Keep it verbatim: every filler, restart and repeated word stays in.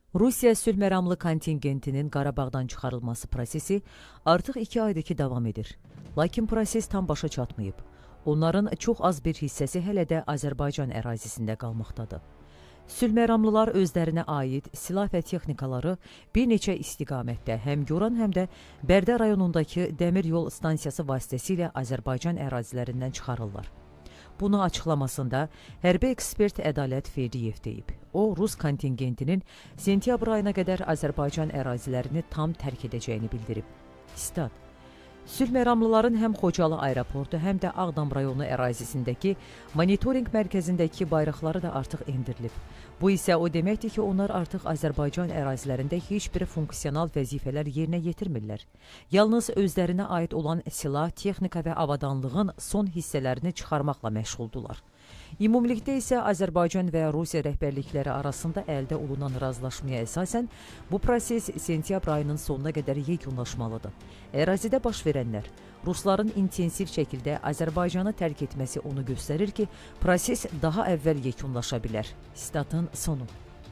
Rusiya sülh məramlı kontingentinin Qarabağdan çıxarılması prosesi artıq iki aydır ki davam edir. Lakin proses tam başa çatmayıb. Onların çox az bir hissəsi hələ də Azərbaycan ərazisində qalmaqdadır. Sülh məramlılar özlərinə aid silah və texnikaları bir neçə istiqamətdə həm Goran, həm də Bərdə rayonundakı dəmir yol stansiyası vasitəsilə Azərbaycan ərazilərindən çıxarırlar. Bunu açıqlamasında hərbi ekspert Ədalət Ferdiyev deyib. O, Rus kontingentinin sentyabr ayına qədər Azərbaycan ərazilərini tam tərk edəcəyini bildirib. Stat: Sülh məramlıların həm Xocalı aeroportu, həm də Ağdam rayonu ərazisindəki monitorinq mərkəzindəki bayraqları da artıq endirilib. Bu isə o deməkdir ki, onlar artıq Azərbaycan ərazilərində heç bir funksional vəzifələr yerinə yetirmirlər. Yalnız özlərinə aid olan silah, texnika və avadanlığın son hissələrini çıxarmaqla məşğuldular. Ümumilikdə isə Azərbaycan və Rusiya rəhbərlikləri arasında əldə olunan razılaşmaya əsasən bu proses sentyabr ayının sonuna qədər yekunlaşmalıdır. Ərazidə baş verənlər, Rusların intensiv şəkildə Azərbaycanı tərk etməsi onu göstərir ki, proses daha əvvəl yekunlaşa bilər. Statın sonu.